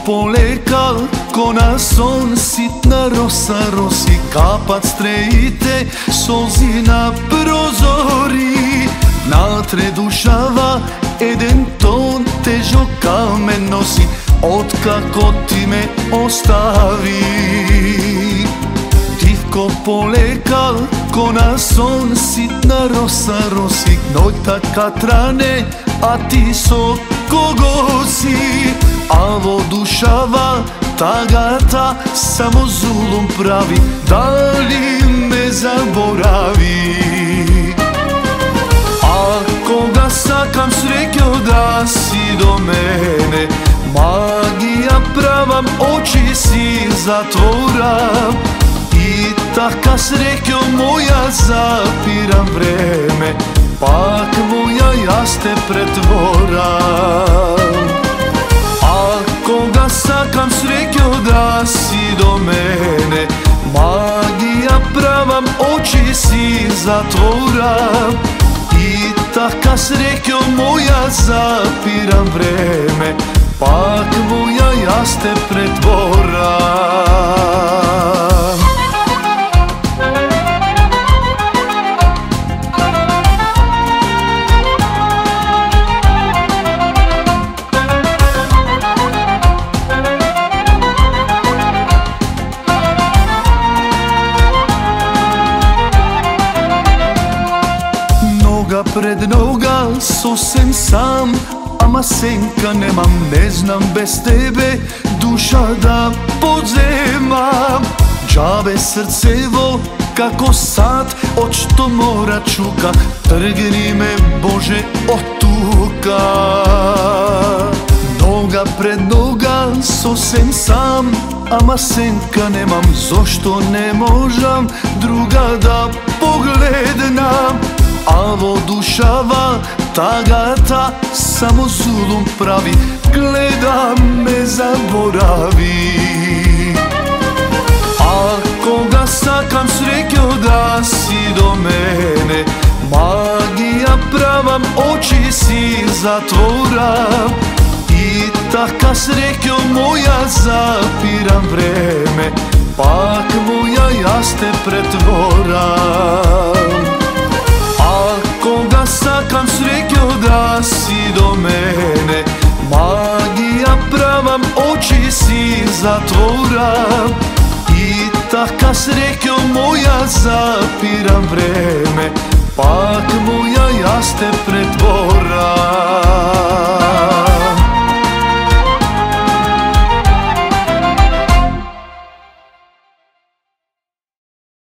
poleka, ko na son sitna rosa rosi, kapac trejite, solzi na prozori. Natre dušava, eden ton težo kamen nosi, otkako ti me ostavi. Divko poleka, ko na son sitna rosa rosi, gnojta katrane, a ti soko gosi. Avo dušava, ta gata samo zulum pravi, da li me zaboravi? Ako ga sakam srekao da si do mene, magija prava, oči si zatvoram. I taka srekao moja, zapiram vreme, pak moja jas te pretvoram. Ako ga sakam srekao da si do mene, magija prava, oči si zatvoram. I taka srekao moja, zapiram vreme, pak moja jas te pretvoram. Pred noga, sosem sam, ama senka nemam, ne znam bez tebe duša da podzemam. Džabe srcevo, kako sad, očito mora čuka, trgni me Bože od tuka. Noga pred noga, sosem sam, ama senka nemam, zašto ne možem druga da pogledam? Avo dušava, ta gata samo zulum pravi, gleda me zaboravi. Ako ga sakam srekao da si do mene, magija prava, oči si zatvoram. I taka srekao moja, zapiram vreme, pak moja jas te pretvoram. Ako ga sakam srekao da si do mene, magija prava, oči si zatvoram. I taka srekao moja, zapiram vreme, pak moja jas te pretvoram.